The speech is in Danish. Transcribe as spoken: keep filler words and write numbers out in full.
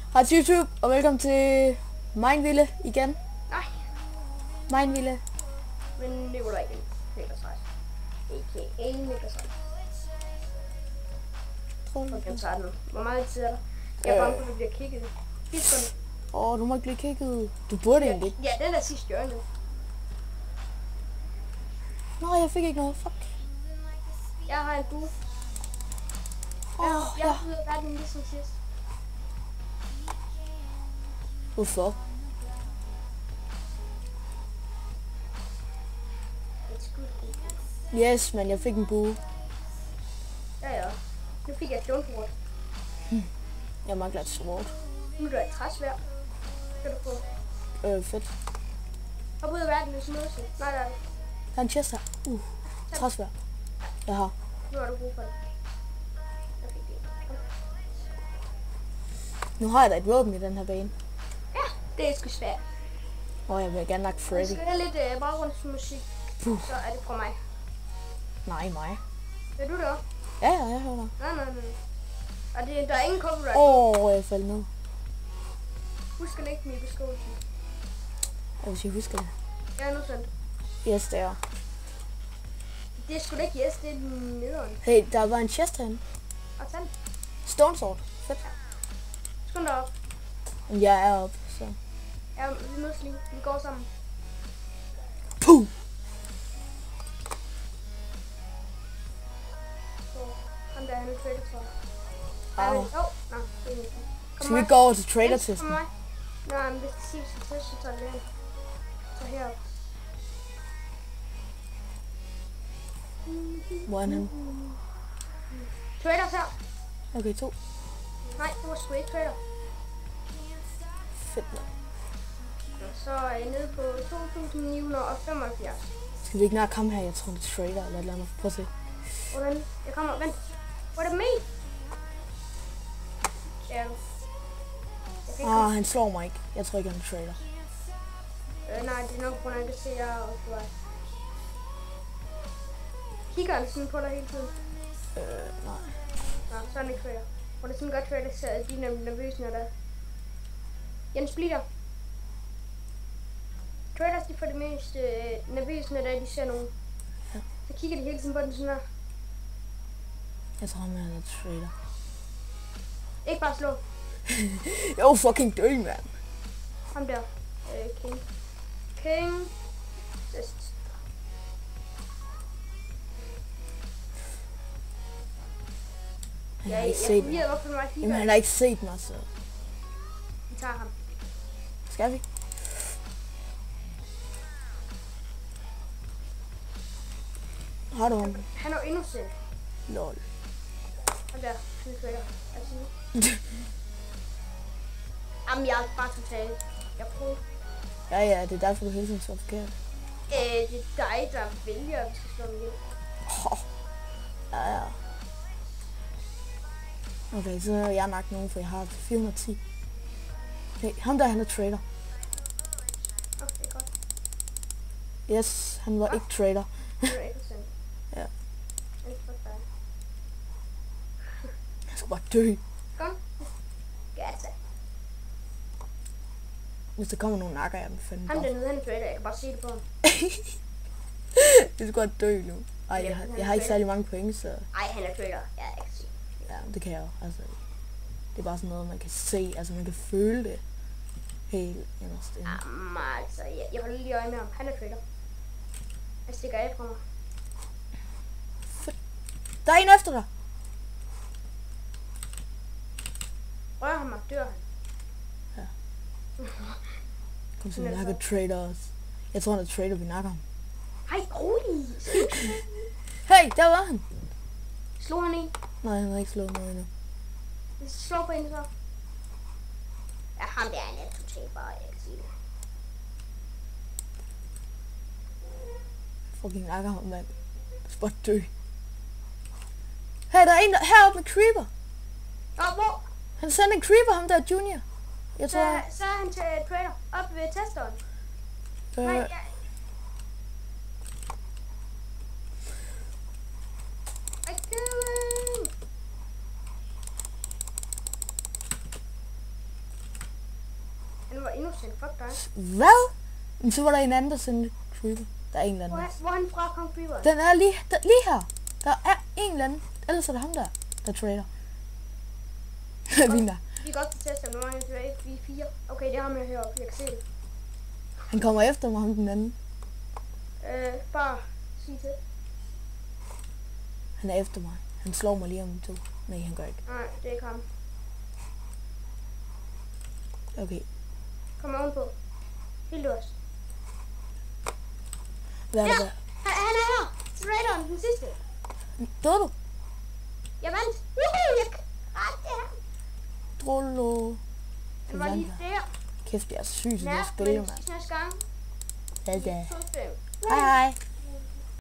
Hej til YouTube, og velkommen til Mindville igen. Nej. Mindville. Men Nikolaj igen. Niklas Reis. A K A Niklas Reis. Tror du? Okay, tager den nu. Hvor meget tid er der? Jeg er bange for, at vi bliver kigget. Fiskerne. Åh, oh, du må ikke blive kigget. Du burde egentlig ikke. Ja, den er sidste hjørne. Nå, jeg fik ikke noget. Fuck. Jeg har en bue. Åh, Jeg, oh, jeg ja. har ud af verden ligesom sidst. Hvorfor? It's good. Yes, men jeg fik en bue. Ja, ja. Nu fik jeg et jordfrugt. Jeg mangler et svort. Nu er der et træsvær. Skal du få? Øh, fedt. Hop ud af verden, hvis du møder sig. Nej, der er det. Der er en chest her. Uh, træsvær. Jeg har. Nu har du brug for det. Jeg fik det. Kom. Nu har jeg da et våben i den her bane. Ja, det er sgu svært. Og jeg vil gerne nok Hvis Freddy. du skal have lidt øh, baggrundsmusik, Puh. så er det fra mig. Nej, mig. Vil du det også? Ja, ja, jeg hører dig. Nej, nej, nej. Og det, der er ingen copyright. Åh, oh, jeg faldt ned. Husk at lægge dem i beskrivelsen. Og hvis jeg husker det. Jeg er nu sendt. Yes, det er. Det er sgu da ikke yes, det er nederen. Hey, der var en chest herinde. Og tag den. Stone sword. Fedt. Skynd dig op. Men jeg er oppe, så. Ja, vi mødes lige. Vi går sammen. Puh! Så ham der, han er trader for. Au. Åh, nej, det er ikke. Kom Skal vi med. gå over til Kom trader-testen? med. Nej, men hvis det siger sig til, så tager det hen. Så herop. Hvor er han henne? Traders her. Okay, to. Nej, det var sgu ikke trader. Fedt nok. Så er jeg nede på to tusind ni hundrede og femoghalvfjerds. Skal vi ikke nok komme her? Jeg tror, det er trader eller et eller andet. Prøv at se. Hvordan? Jeg kommer. Vent. Hvor er det med? Det er du. Jeg kan ikke Ah, han slår mig ikke. Jeg tror ikke, han er trader. Øh, nej, det er nok på grund af, at jeg kan se, at jeg er også på vej. Kigger han sådan på dig hele tiden? Øh, nej. Nå, så er han ikke trader. Hvor det sådan godt trader, så er de nemlig nervøse, når der er. Jens Blitter. Traders, de får det mest øh, nervøse, når der er, de ser nogen. Ja. Så kigger de hele tiden på den sådan her. Jeg tror, han er trader. Ikke bare slå. Jo, fucking dø, mand. Ham der. Øh, King. King. Just. Han Jeg, har jeg, ikke jeg set forvirrer, mig. hvorfor mig Jamen, kigger. han har ikke set mig, så. Vi tager ham. Skal vi? Har du ham? Han er jo innocent. Lol. Ham der. Han er trader. Altså. Jamen, jeg er bare totalt. Jeg prøver. Ja, ja, det er derfor, du hele tiden så forkert. Øh, det er dig, der vælger, at vi skal slå dem ihjel. Oh. Ja, ja. Okay, så har jeg nok nogen, for jeg har fire hundrede og ti. Okay, ham der, han er trader. Okay, godt. Yes, han var ikke trader. Det er ikke sandt. Ja. Ikke for dig. Han skulle bare dø. Kom. Gata. Hvis der kommer nogen nakker, jeg vil fandme Han bare. dernede, han er trader. Jeg kan bare se det på ham. Det skal godt dø nu. Ej, jeg har, jeg har ikke særlig mange point, så Ej, han er trader. Ja, jeg kan se. ja, det kan jeg jo. Altså, det er bare sådan noget, man kan se, altså man kan føle det helt inderst inde. Jamen, altså, jeg, jeg holder lige øje med ham. Han er trader. Han stikker af fra mig. Der er en efter dig! Rør ham og dør han. Kom så, vi nakker trader også. Jeg tror, han er trader, vi nakker ham. Hej, rolig. Hey, der var han! Slå han en. Nej, han har ikke slået noget endnu. Slå på en så. Ja, ham der er net totalt bare, jeg kan sige det. Fucking nakker ham, mand. Spot dø. Hey, der er en der, heroppe med creeper. Åh, hvor? Han sendte en creeper, ham der er junior. Jeg Så, tror... så er han til trader. Op ved testeren. Øh, Nej, jeg... I do it. Han var innocent. Fuck dig. Hvad? Men så var der en anden, der sendte creeper. Der er en eller Hvor, anden. hvor er han fra, kom Creeper? Den er lige, der, lige her. Der er en eller anden. Ellers er det ham der, der trader. Viner. Vi kan godt teste ham. Nu er han tilbage. Vi er fire. Okay, det er ham, jeg hører op. Jeg kan se det. Han kommer efter mig, ham den anden. Øh, bare sig til. Han er efter mig. Han slår mig lige om to. Nej, han gør ikke. Nej, det er ikke ham. Okay. Kom ovenpå. Helt os. Hvad er Ja, det der? han, han er her. Traileren, den sidste. Døde du? Jeg vandt. Juhu, jeg ramte ham. Drullo. Han var lige der. Kæft, jeg er syg til det Ja, spil, men mand. næste gang. Hvad da? to fem. Hej hej.